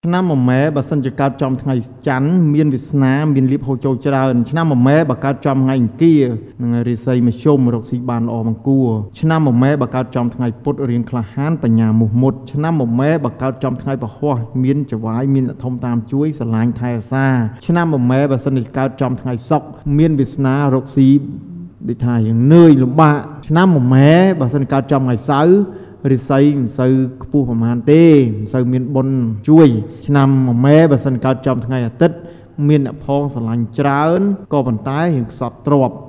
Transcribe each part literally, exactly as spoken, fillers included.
ឆ្នាំមួយម៉ែបើសិនជាកើតចំថ្ងៃច័ន្ទមានវាសនាមានលៀបហូរចូលច្រើនឆ្នាំមួយម៉ែបើកើតចំថ្ងៃអង្គារនឹងរិស័យមធ្យមរកស៊ីបានល្អបង្គួរឆ្នាំមួយម៉ែបើកើតចំថ្ងៃពុធរៀងក្លាហានបញ្ញាមុះមុតឆ្នាំមួយម៉ែបើកើតចំថ្ងៃពហុមានចវាយមានធំតាមជួយស្រឡាញ់ថែរក្សាឆ្នាំមួយម៉ែបើសិនជាកើតចំថ្ងៃសុក្រមានវាសនារកស៊ីដូចថាយ៉ាងនឿយលំបាកឆ្នាំមួយម៉ែបើសិនកើតចំថ្ងៃសៅរ៍រិស័យមិនសូវខ្ពស់ប្រហែលទេមិនសូវមានបុណ្យជួយឆ្នាំមួយម៉ែបើសិនកើតចំថ្ងៃអាទិត្យមានអ្នកផងស្រឡាញ់ច្រើនក៏ប៉ុន្តែរៀងខ្សត់ទ្រព្យ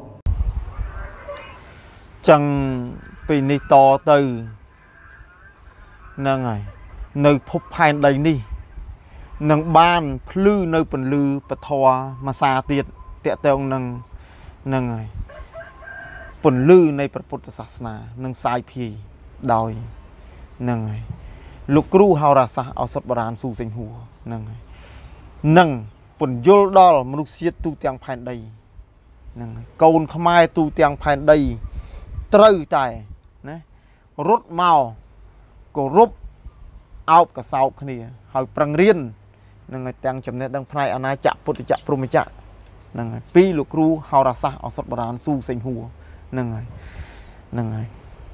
ចឹងពីនេះតទៅហ្នឹងហើយនៅភពផែនដីនេះនឹងបានភ្លឺនៅពន្លឺពធមួយសាទៀតតកតងនឹងហ្នឹងហើយពន្លឺនៃព្រះពុទ្ធសាសនានឹងសាយភាយដោយហ្នឹងហើយលោកគ្រូហោរាសាស្ត្រឱសថបុរាណស៊ូសេងហួរហ្នឹងហើយនឹងពន្យល់ដល់មនុស្សជាតិទូទាំងផែនដីហ្នឹងហើយកូនខ្មែរទូទាំងផែនដីត្រូវតែណារត់មកគោរពអោបកសោបគ្នាហើយប្រឹងរៀនហ្នឹងហើយទាំងចំណេះដឹងផ្នែកអាណាចក្រពុទ្ធចក្រព្រហ្មចក្រហ្នឹងហើយពីលោកគ្រូហោរាសាស្ត្រឱសថបុរាណស៊ូសេងហួរហ្នឹងហើយហ្នឹងហើយ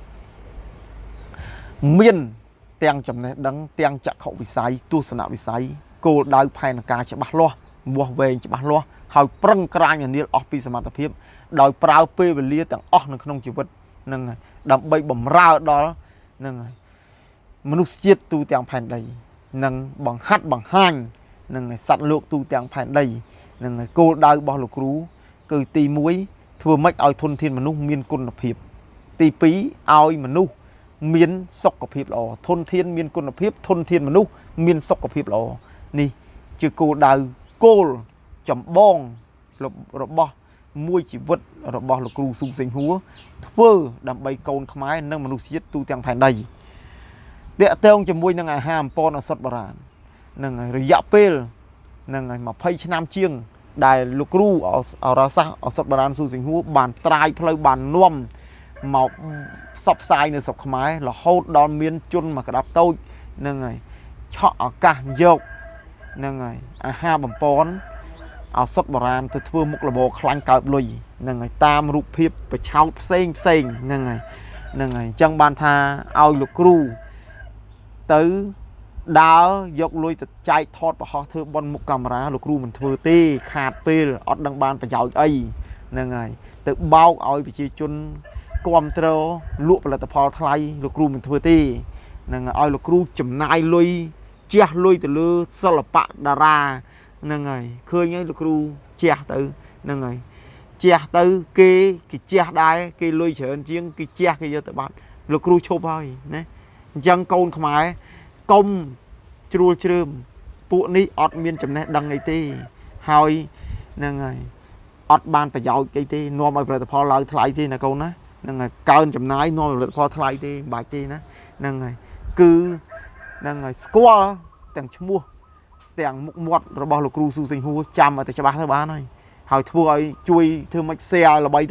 មានទាំងចំណេះដឹងទាំងចក្ខុវិស័យទស្សនវិស័យគោលដៅផែនការច្បាស់លាស់វាស់វែងច្បាស់លាស់ហើយប្រឹងក្រាញនាលអស់ពីសមត្ថភាពដោយប្រើពេលវេលាទាំងអស់នៅក្នុងជីវិតនឹងដើម្បីបំរើដល់នឹងមនុស្សជាតិទូទាំងផែនដីនឹងបង្ហាត់បង្ហាញនឹងសត្វលោកទូទាំងផែនដីនឹងគោលដៅរបស់លោកគ្រូគឺទីមួយធ្វើម៉េចឲ្យធនធានមនុស្សមានគុណភាពទីពីរឲ្យមនុស្សមានសុខភាពល្អធនធានមានគុណភាពធនធានមនុស្សមានសុខភាពល្អនេះជាគោលដៅគោលចម្បងរបស់មួយជីវិតរបស់លោកគ្រូស៊ូសេងហួរធ្វើដើម្បីកូនខ្មែរនិងមនុស្សជាតិទូទាំងផែនដីតាក់ទងជាមួយនឹងអាហារអំពរឱសថបុរាណនឹងរយៈពេលនឹងยี่สิบឆ្នាំជាងដែលលោកគ្រូអរសាសឱសថបុរាណស៊ូសេងហួរបានត្រាយផ្លូវបាននាំមកផ្សព្វផ្សាយនៅស្រុកខ្មែររហូតដល់មានជនមកក្តាប់តូចហ្នឹងហើយឆក់ឱកាសយកហ្នឹងហើយអាហារបំពន់ឱសថបុរាណទៅធ្វើមុខរបរខ្លាញ់កើបលុយហ្នឹងហើយតាមរូបភាពប្រឆោតផ្សេងផ្សេងហ្នឹងហើយហ្នឹងហើយអញ្ចឹងបានថាឲ្យលោកគ្រូទៅដើរយកលុយទៅចែកថតប្រហោះធ្វើប៉ុនមុខកាមេរ៉ាលោកគ្រូមិនធ្វើទេខាតពេលអត់ដឹងបានប្រយោជន៍អីហ្នឹងហើយទៅបោកឲ្យប្រជាជនគាំទ្រលក់ផលិតផលថ្លៃលោកគ្រូមិនធ្វើទេនឹងឲ្យលោកគ្រូចំណាយលុយជះលុយទៅលើសិល្បៈតារាហ្នឹងហើយឃើញហើយលោកគ្រូជះទៅហ្នឹងហើយជះទៅគេគេជះដែរគេលុយច្រើនជាងគេជះគេយកទៅបាត់លោកគ្រូឈប់ហើយណាអញ្ចឹងកូនខ្មែរកុំជ្រួលជ្រើមពួកនេះអត់មានចំណេះដឹងអីទេហើយហ្នឹងហើយអត់បានប្រយោជន៍អីទេនាំឲ្យផលិតផលឡើងថ្លៃទេណាកូនណាហ្នឹងហើយកើនចំណាយនាំផលិតផលថ្លៃទេមិនបាច់ទេណាហ្នឹងហើយគឺហ្នឹងហើយស្គាល់ទាំងឈ្មោះទាំងមុខមាត់របស់លោកគ្រូស៊ូសេងហួរចាំឲ្យតែច្បាស់ទៅបានហើយហើយធ្វើឲ្យជួយធ្វើម៉េច share ឲ្យល្បីទៅ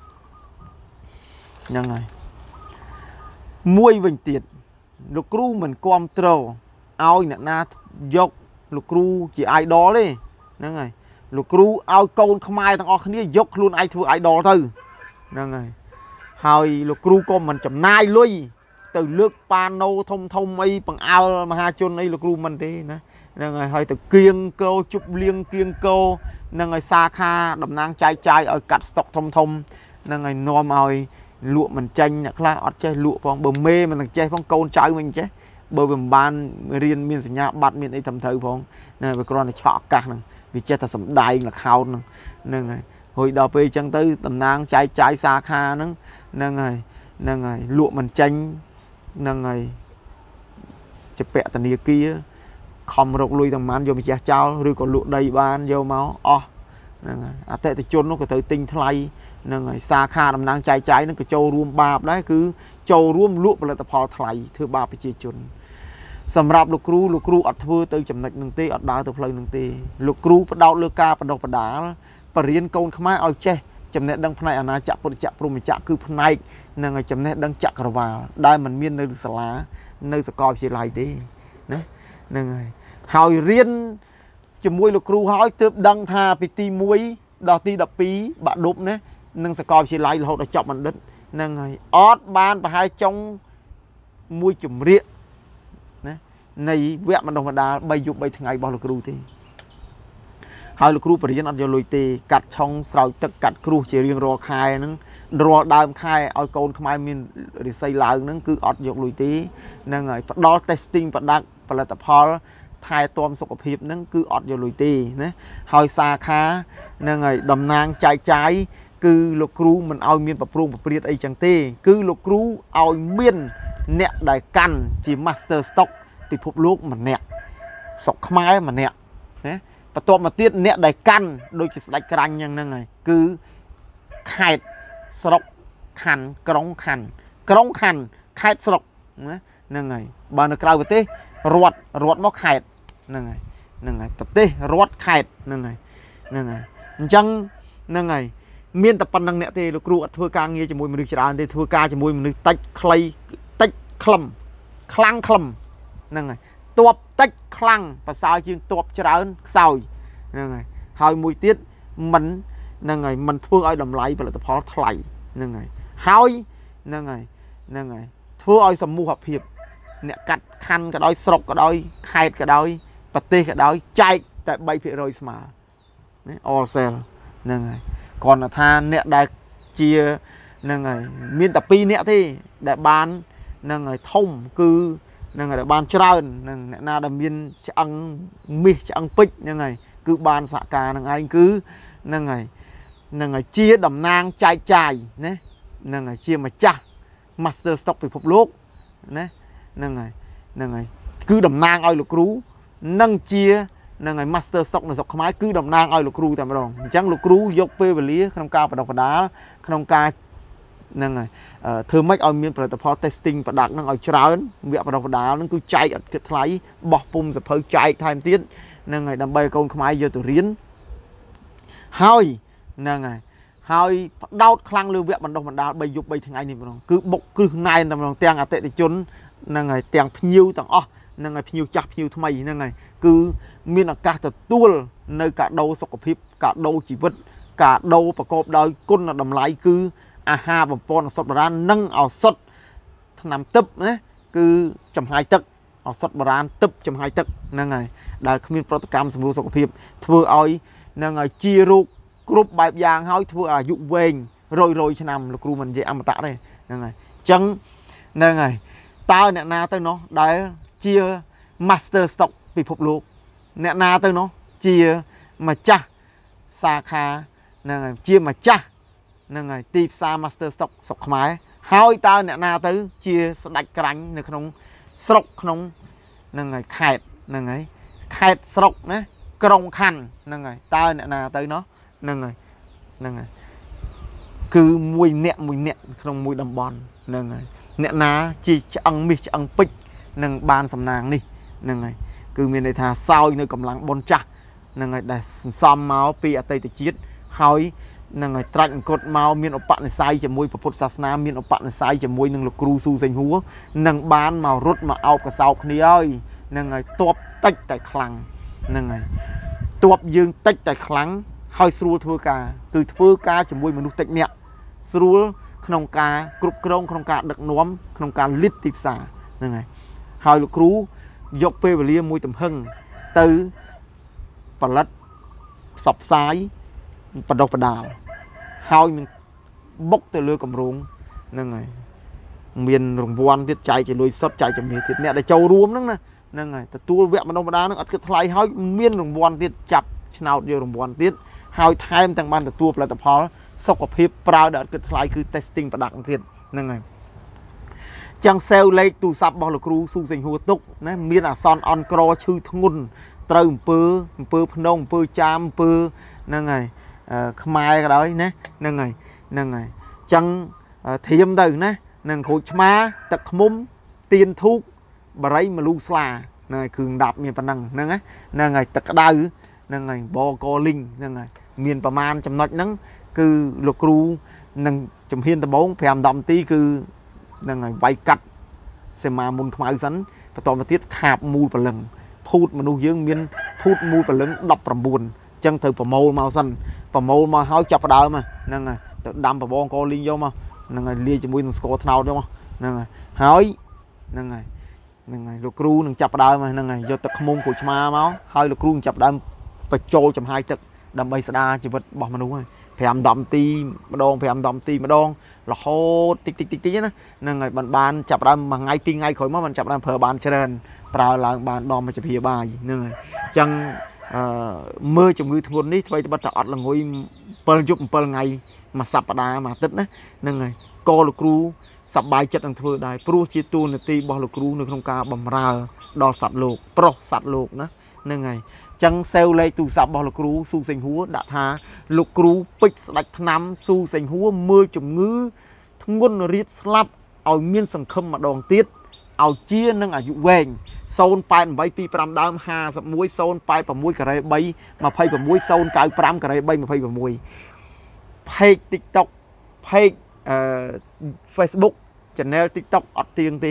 ហ្នឹងហើយមួយវិញទៀតលោកគ្រូមិនគ្រប់គ្រងឲ្យអ្នកណាយកលោកគ្រូជា idol ទេហ្នឹងហើយលោកគ្រូឲ្យកូនខ្មែរទាំងអស់គ្នាយកខ្លួនឯងធ្វើ idol ទៅហ្នឹងហើយហើយលោកគ្រូក៏មិនចំណាយលុយទៅលើកប៉ាណូធំធំអីបង្អើលមហាជនអីលោកគ្រូមិនទេណាហ្នឹងហើយហើយទៅគៀងកោជប់លៀងគៀងកោហ្នឹងហើយសាខាតំណាងចែកចាយឲ្យកាត់ស្តុកធំធំហ្នឹងហើយនាំឲ្យលក់មិនចាញ់អ្នកខ្លះអត់ចេះលក់ផងបើមេមិនទាំងចេះផងកូនចៅមិនចេះបើមិនបានរៀនមានសញ្ញាបត្រមានអីត្រឹមត្រូវផងណាវាគ្រាន់តែឆក់ឱកាសហ្នឹងវាចេះតែសំដែងលខោនហ្នឹងហ្នឹងហើយហើយដល់ពេលអញ្ចឹងទៅតំណាងចែកចាយសាខាហ្នឹងហ្នឹងហើយហ្នឹងហើយលក់មិនចាញ់ហ្នឹងហើយជាពាក់ធនាគារខំរកលុយទាំងម៉ានយកម្ចាស់ចោលឬក៏លក់ដីបានយកមកអស់ហ្នឹងហើយអតិថិជននោះក៏ត្រូវទិញថ្លៃហ្នឹងហើយសាខាតំណាងចែកចាយហ្នឹងក៏ចូលរួមបាបដែរគឺចូលរួមលក់ផលិតផលថ្លៃធ្វើបាបប្រជាជនសម្រាប់លោកគ្រូលោកគ្រូអត់ធ្វើទៅចំណុចនឹងទេអត់ដើរទៅផ្លូវនឹងទេលោកគ្រូផ្ដោតលើការបដិបដាលបរៀនកូនខ្មែរឲ្យចេះចំណេះដឹងផ្នែកអាណាចក្រពុទ្ធចក្រព្រហ្មចក្រគឺផ្នែកនឹងចំណេះដឹងចក្រវាលដែលมันមាននៅសាលានៅសាកលវិទ្យាល័យទេណាហ្នឹងហើយហើយរៀនជាមួយលោកគ្រូហើយទើបដឹងថាពីទីមួយដល់ទីដប់ពីរបាក់ឌុបណានឹងសាកលវិទ្យាល័យរហូតដល់ចប់បណ្ឌិតហ្នឹងហើយអត់បានប្រហែលចុងមួយជំរាកណានៃវគ្គបណ្ដុះបណ្ដាលបីយប់បីថ្ងៃរបស់លោកគ្រូទេហើយលោកគ្រូបរិញ្ញាអត់យកលុយទេកាត់ឆុងស្រោចទឹកកាត់គ្រួសជារៀងរាល់ខែហ្នឹងរាល់ដើមខែឲ្យកូនខ្មែរមានរិស័យឡើងហ្នឹងគឺអត់យកលុយទេហ្នឹងហើយផ្ដល់ testing ប្រដាក់ផលិតផលថែទាំសុខភាពហ្នឹងគឺអត់យកលុយទេណាហើយសាខាហ្នឹងហើយតំណាងចែកចាយគឺលោកគ្រូមិនឲ្យមានប្រព្រឹត្តប្រព្រឹត្តអីចឹងទេគឺលោកគ្រូឲ្យមានអ្នកដែលកាន់ជា Master Stock ពិភពលោកម្នាក់ស្រុកខ្មែរម្នាក់ណាបន្ទាប់មកទៀតអ្នកដែលកាន់ដូចជាស្ដេចក្រាញ់យ៉ាងហ្នឹងហើយគឺខេត្តស្រុកខណ្ឌក្រុងខណ្ឌក្រុងខណ្ឌខេត្តស្រុកណាហ្នឹងហើយបើនៅក្រៅប្រទេសរដ្ឋរដ្ឋមកខេត្តហ្នឹងហើយហ្នឹងហើយប្រទេសរដ្ឋខេត្តហ្នឹងហើយហ្នឹងហើយអញ្ចឹងហ្នឹងហើយមានតែប៉ុណ្្នឹងអ្នកទេលោកគ្រូអត់ធ្វើការងារជាមួយមនុស្សច្រើនទេធ្វើការជាមួយមនុស្សតិចខ្លីតិចខ្លឹមខ្លាំងខ្លឹមហ្នឹងហើយតបតិចខ្លាំងប្រសើរជាងតបច្រើនខ្សោយហ្នឹងហើយហើយមួយទៀតមិនហ្នឹងហើយមិនធ្វើឲ្យតម្លៃផលិតផលថ្លៃហ្នឹងហើយហើយហ្នឹងហើយហ្នឹងហើយធ្វើឲ្យសមូហភាពអ្នកកាត់ខណ្ឌក៏ដោយស្រុកក៏ដោយខេត្តក៏ដោយប្រទេសក៏ដោយចែកតែបីភាគរយស្មើណា all sell ហ្នឹងហើយគ្រាន់តែថាអ្នកដែលជាហ្នឹងហើយមានតែពីរអ្នកទេដែលបានហ្នឹងហើយធំគឺហ្នឹងហើយដែលបានច្រើនហ្នឹងអ្នកណាដែលមានឆ្អឹងមាសឆ្អឹងពេជ្រហ្នឹងហើយគឺបានសហការហ្នឹងឯងគឺហ្នឹងហើយហ្នឹងហើយជាតំណាងចែកចាយណាហ្នឹងហើយជាម្ចាស់ Master Stock ពិភពលោកណាហ្នឹងហើយហ្នឹងហើយគឺតំណាងឲ្យលោកគ្រូនិងជាហ្នឹងហើយ Master Stock នៅស្រុកខ្មែរគឺតំណាងឲ្យលោកគ្រូតែម្ដងអញ្ចឹងលោកគ្រូយកពេលវេលាក្នុងការបណ្ដុះបណ្ដាលក្នុងការហ្នឹងហើយធ្វើម៉េចឲ្យមានផលិតផល testing product ហ្នឹងឲ្យច្រើនវគ្គបណ្ដុះបណ្ដាលហ្នឹងគឺចែកអត់គិតថ្លៃបោះពុំសភៅចែកថែមទៀតហ្នឹងហើយដើម្បីឲ្យកូនខ្មែរយកទៅរៀនហើយហ្នឹងហើយហើយផ្ដោតខ្លាំងលើវគ្គបណ្ដុះបណ្ដាលបីយប់បីថ្ងៃនេះម្ដងគឺបុកគ្រឹះណែនតែម្ដងទាំងអតិថិជនហ្នឹងហើយទាំងភ្ញៀវទាំងអស់ហ្នឹងហើយភ្ញៀវចាស់ភ្ញៀវថ្មីហ្នឹងហើយគឺមានឱកាសទទួលនៅកាដូសុខភាពកាដូជីវិតកាដូប្រកបដោយគុណតម្លៃគឺអាហារបំពន់ឱសថបុរាណនិងឱសថថ្នាំទឹកណាគឺចំហាយទឹកឱសថបុរាណទឹកចំហាយទឹកហ្នឹងហើយដែលគ្មានប្រតិកម្មសម្រួលសុខភាពធ្វើឲ្យហ្នឹងហើយជារោគគ្រប់បែបយ៉ាងហើយធ្វើអាយុវែងរយរយឆ្នាំលោកគ្រូមិននិយាយអមតៈទេហ្នឹងហើយអញ្ចឹងហ្នឹងហើយតើអ្នកណាទៅនោះដែលជា Master Stock ពិភពលោកអ្នកណាទៅនោះជាម្ចាស់សាខាហ្នឹងហើយជាម្ចាស់ហ្នឹងហើយទីផ្សារ Master Stock ស្រុកខ្មែរហើយតើអ្នកណាទៅជាស្ដេចក្រាញ់នៅក្នុងស្រុកក្នុងហ្នឹងហើយខេត្តហ្នឹងហើយខេត្តស្រុកណាក្រុងខណ្ឌហ្នឹងហើយតើអ្នកណាទៅនោះហ្នឹងហើយហ្នឹងហើយគឺមួយអ្នកមួយអ្នកក្នុងមួយតំបន់ហ្នឹងហើយអ្នកណាជាឆ្អឹងមាសឆ្អឹងពេជ្រនឹងបានសំណាងនេះហ្នឹងហើយគឺមានន័យថាសោយនៅកម្លាំងបុណ្យចាស់ហ្នឹងហើយដែលសន្សំមកពីអតីតជាតិហើយហ្នឹងហើយត្រាច់អង្គត់មកមានឧបនិស្ស័យជាមួយពុទ្ធសាសនាមានឧបនិស្ស័យជាមួយនឹងលោកគ្រូស៊ូសេងហួរនឹងបានមករត់មកអោបកសោបគ្នាហើយហ្នឹងហើយតបតិចតែខ្លាំងហ្នឹងហើយតបយើងតិចតែខ្លាំងហើយស្រួលធ្វើការគឺធ្វើការជាមួយមនុស្សតិចអ្នកស្រួលក្នុងការគ្រប់គ្រងក្នុងការដឹកនាំក្នុងការលិតទីផ្សារហ្នឹងហើយហើយលោកគ្រូយកពេលវេលាមួយទំហឹងទៅផលិតផ្សព្វផ្សាយបណ្ដុះបណ្ដាលហើយនឹងបុកទៅលើគម្រោងហ្នឹងហើយមានរង្វាន់ទៀតចែកជាលុយសុទ្ធចែកជំនាញទៀតអ្នកដែលចូលរួមហ្នឹងណាហ្នឹងហើយទទួលវគ្គបណ្ដុះបណ្ដាលហ្នឹងអត់គិតថ្លៃហើយមានរង្វាន់ទៀតចាប់ឆ្នោតយករង្វាន់ទៀតហើយថែមទាំងបានទទួលផលិតផលសុខភាពប្រើដែលអត់គិតថ្លៃគឺ testing product ទៀតហ្នឹងហើយចឹងសេវលេខទូរស័ព្ទរបស់លោកគ្រូស៊ូសេងហួរទុកណាមានអាសន្នអន់ក្រឈឺធ្ងន់ត្រូវអំពើអំពើភ្នំអំពើចាមអំពើហ្នឹងហើយខ្មែរក៏ដោយណាហ្នឹងហើយហ្នឹងហើយចឹងធៀមទៅណានឹងក្រូចឆ្មាទឹកខ្មុំទៀនធូកបារីមលូស្លាហ្នឹងហើយគ្រឿងដាប់មានប៉ុណ្ណឹងហ្នឹងហ្នឹងហើយទឹកក្តៅហ្នឹងហើយបកលីងហ្នឹងហើយមានប្រមាណចំណុចហ្នឹងគឺលោកគ្រូនឹងជំហានដំបូងប្រាំដល់នាទីគឺហ្នឹងហើយវាយកាត់សេមាមុនខ្មៅសិនបន្តមកទៀតខាបមូលព្រលឹងพูดมนุษย์យើងមានพูดមួយព្រលឹងដប់ប្រាំបួនចឹងទៅប្រមូលមកសិនប្រមូលមកហើយចាប់ដើមហ្នឹងហើយទៅដាំបបងកលីងយកមកហ្នឹងហើយលាយជាមួយនឹងស្ករត្នោតយកមកហ្នឹងហើយហើយហ្នឹងហើយហ្នឹងហើយលោកគ្រូនឹងចាប់ដើមហ្នឹងហើយយកទឹកខ្មុំក្រូចឆ្មាមកហើយលោកគ្រូនឹងចាប់ដើមបញ្ចូលចំហាយទឹកដើម្បីស្ដារជីវិតរបស់មនុស្សហើយប្រាំ ដប់នាទីម្ដងប្រាំ ដប់នាទីម្ដងរហូតតិចតិចតិចតិចណាហ្នឹងហើយបានបានចាប់ដើមមួយថ្ងៃពីរថ្ងៃក្រោយមកបានចាប់ដើមប្រើបានច្រើនប្រើឡើងបានដល់មកជាព្យាបាលហ្នឹងហើយអញ្ចឹងអឺមើលជំងឺធ្ងន់នេះធ្វើត្បិតតែអត់ល្ងុយbảyយប់bảyថ្ងៃមួយសប្តាហ៍មួយអាទិត្យណាហ្នឹងហើយក៏លោកគ្រូសប្បាយចិត្តនឹងធ្វើដែរព្រោះជាតួនាទីរបស់លោកគ្រូនៅក្នុងការបម្រើដល់សត្វលោកប្រុសសត្វលោកណាហ្នឹងហើយចឹងសេវលេខទូរស័ព្ទរបស់លោកគ្រូស៊ូសេងហួរដាក់ថាលោកគ្រូពេជ្រស្ដាច់ថ្នាំស៊ូសេងហួរមើលជំងឺធ្ងន់រៀបស្លាប់ឲ្យមានសង្ឃឹមម្ដងទៀតឲ្យជានឹងអាយុវែងศูนย์ แปด แปด ពីប្រាំដើមห้าสิบเอ็ด ศูนย์ แปด หก ការ៉េ3 ยี่สิบหก ศูนย์ เก้า ห้า ការ៉េ3 ยี่สิบหก page TikTok page អឺ Facebook channel TikTok អត់ទៀងទេ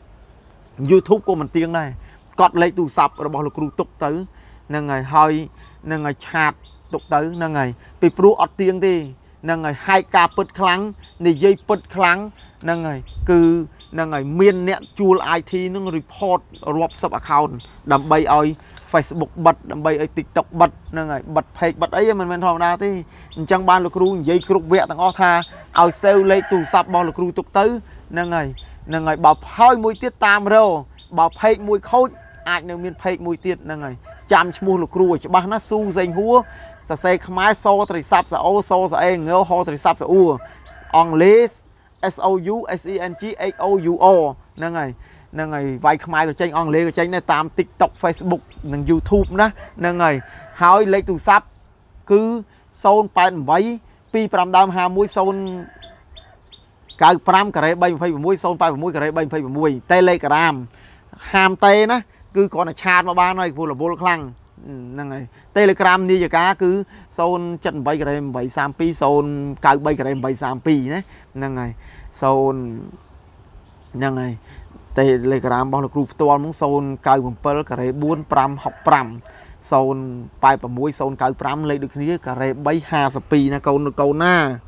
YouTube ក៏មិនទៀងដែរកត់លេខទូរស័ព្ទរបស់លោកគ្រូទុកទៅហ្នឹងហើយហើយហ្នឹងហើយឆាតទុកទៅហ្នឹងហើយពីព្រោះអត់ទៀងទេហ្នឹងហើយហែកការពិតខ្លាំងនិយាយពិតខ្លាំងហ្នឹងហើយគឺហ្នឹងហើយមានអ្នកជួល ไอ ที នឹង report រាប់សិប account ដើម្បីឲ្យ Facebook បិទដើម្បីឲ្យ TikTok បិទហ្នឹងហើយបិទ page បិទអីមិនមែនធម្មតាទេអញ្ចឹងបានលោកគ្រូនិយាយគ្រប់វគ្គទាំងអស់ថាឲ្យ save លេខទូរស័ព្ទរបស់លោកគ្រូទុកទៅហ្នឹងហើយហ្នឹងហើយបើហើយមួយទៀតតាមរោបើ page មួយខូចអាចនៅមាន page មួយទៀតហ្នឹងហើយចាំឈ្មោះលោកគ្រូឲ្យច្បាស់ណាស៊ូសេងហួរសរសេរខ្មែរសត្រីស័ព្ទសអូសសអេងើហត្រីស័ព្ទសអ៊ូអង់គ្លេស S O U S E N G H O U O ហ្នឹងហើយហ្នឹងហើយវាយខ្មែរក៏ចេញអង់គ្លេសក៏ចេញដែរតាម TikTok Facebook និង YouTube ណាហ្នឹងហើយហើយលេខទូរស័ព្ទគឺ ศูนย์ แปด แปด ពីប្រាំដើមห้าสิบเอ็ด ศูนย์ เก้า ห้า ការ៉េ3 ยี่สิบหก ศูนย์ แปด หก ការ៉េ3 ยี่สิบหก Telegram ហាមតេណាគឺគ្រាន់តែឆាតមកបានហើយព្រោះរវល់ខ្លាំងហ្នឹងហើយ Telegram នាយិកាគឺ ศูนย์ เจ็ด แปด ការ៉េ แปด สาม สอง ศูนย์ เก้า แปด ការ៉េ แปด สาม สอง ណាហ្នឹងហើយศูนย์ហ្នឹងហើយ Telegram របស់លោកគ្រូផ្ទាល់មក ศูนย์ เก้า เจ็ด ការ៉េ bốn ห้า หก ห้า ศูนย์ แปด หก ศูนย์ เก้า ห้า លេខដូចគ្នាការ៉េ 3 ห้าสิบสอง ណាកូនកូនណា